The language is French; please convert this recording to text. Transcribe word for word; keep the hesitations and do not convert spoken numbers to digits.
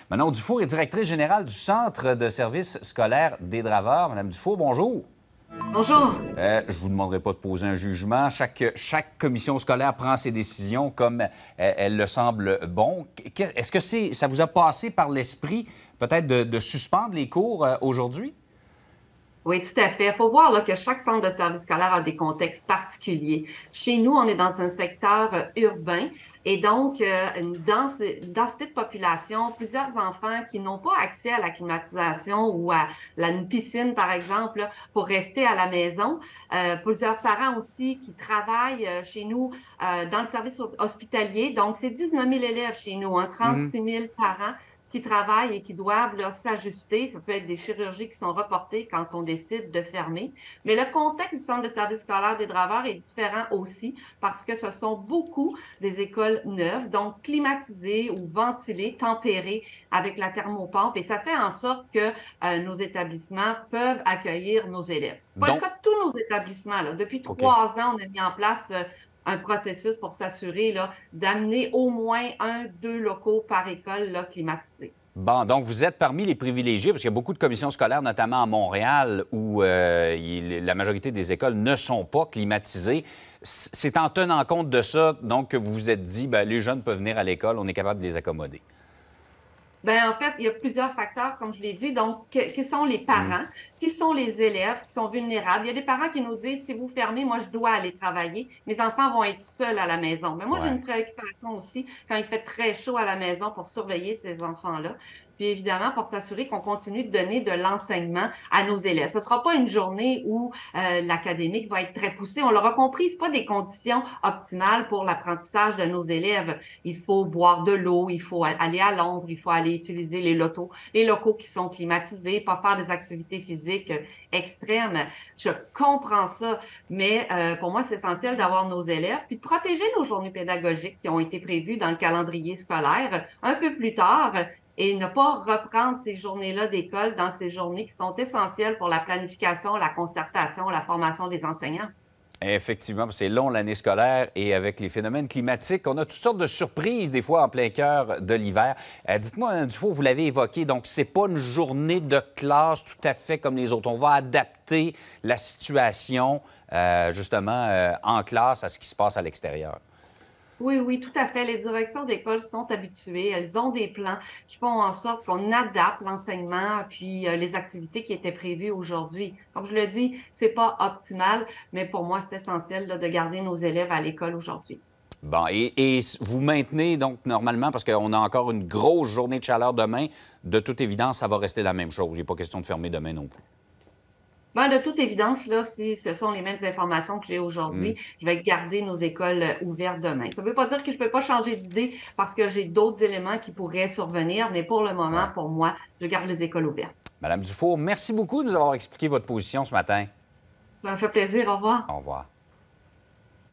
Manon Dufour est directrice générale du Centre de services scolaires des Draveurs. Madame Dufour, bonjour. Bonjour. Euh, je ne vous demanderai pas de poser un jugement. Chaque, chaque commission scolaire prend ses décisions comme elle, elle le semble bon. Est-ce que c'est, ça vous a passé par l'esprit peut-être de, de suspendre les cours euh, aujourd'hui? Oui, tout à fait. Il faut voir là, que chaque centre de service scolaire a des contextes particuliers. Chez nous, on est dans un secteur euh, urbain et donc euh, une, dense, une densité de population, plusieurs enfants qui n'ont pas accès à la climatisation ou à la, une piscine, par exemple, là, pour rester à la maison. Euh, plusieurs parents aussi qui travaillent euh, chez nous euh, dans le service hospitalier. Donc, c'est dix-neuf mille élèves chez nous, hein, trente-six mille parents qui travaillent et qui doivent s'ajuster. Ça peut être des chirurgies qui sont reportées quand on décide de fermer. Mais le contexte du centre de service scolaire des Draveurs est différent aussi parce que ce sont beaucoup des écoles neuves, donc climatisées ou ventilées, tempérées avec la thermopompe. Et ça fait en sorte que euh, nos établissements peuvent accueillir nos élèves. C'est pas Donc, le cas de tous nos établissements, là. Depuis OK. trois ans, on a mis en place euh, un processus pour s'assurer d'amener au moins un, deux locaux par école là, climatisés. Bon, donc vous êtes parmi les privilégiés, parce qu'il y a beaucoup de commissions scolaires, notamment à Montréal, où euh, il, la majorité des écoles ne sont pas climatisées. C'est en tenant compte de ça, donc, que vous vous êtes dit, bien, les jeunes peuvent venir à l'école, on est capable de les accommoder. Bien, en fait, il y a plusieurs facteurs, comme je l'ai dit. Donc, que, qui sont les parents, mmh. qui sont les élèves qui sont vulnérables. Il y a des parents qui nous disent, si vous fermez, moi, je dois aller travailler. Mes enfants vont être seuls à la maison. Mais moi, ouais. j'ai une préoccupation aussi quand il fait très chaud à la maison pour surveiller ces enfants-là. Puis évidemment, pour s'assurer qu'on continue de donner de l'enseignement à nos élèves. Ce ne sera pas une journée où euh, l'académique va être très poussé. On l'aura compris, ce pas des conditions optimales pour l'apprentissage de nos élèves. Il faut boire de l'eau, il faut aller à l'ombre, il faut aller utiliser les locaux, les locaux qui sont climatisés, pas faire des activités physiques extrêmes. Je comprends ça, mais euh, pour moi, c'est essentiel d'avoir nos élèves, puis de protéger nos journées pédagogiques qui ont été prévues dans le calendrier scolaire un peu plus tard, et ne pas reprendre ces journées-là d'école dans ces journées qui sont essentielles pour la planification, la concertation, la formation des enseignants. Effectivement, c'est long l'année scolaire et avec les phénomènes climatiques, on a toutes sortes de surprises des fois en plein cœur de l'hiver. Euh, Dites-moi, Mme Dufour, vous l'avez évoqué, donc c'est pas une journée de classe tout à fait comme les autres. On va adapter la situation euh, justement euh, en classe à ce qui se passe à l'extérieur. Oui, oui, tout à fait. Les directions d'école sont habituées. Elles ont des plans qui font en sorte qu'on adapte l'enseignement puis euh, les activités qui étaient prévues aujourd'hui. Comme je le dis, c'est pas optimal, mais pour moi, c'est essentiel là, de garder nos élèves à l'école aujourd'hui. Bon, et, et vous maintenez donc normalement, parce qu'on a encore une grosse journée de chaleur demain, de toute évidence, ça va rester la même chose. Il n'est pas question de fermer demain non plus. Ben, de toute évidence, là, si ce sont les mêmes informations que j'ai aujourd'hui, mmh. je vais garder nos écoles ouvertes demain. Ça ne veut pas dire que je ne peux pas changer d'idée parce que j'ai d'autres éléments qui pourraient survenir, mais pour le moment, ouais. pour moi, je garde les écoles ouvertes. Madame Dufour, merci beaucoup de nous avoir expliqué votre position ce matin. Ça me fait plaisir. Au revoir. Au revoir.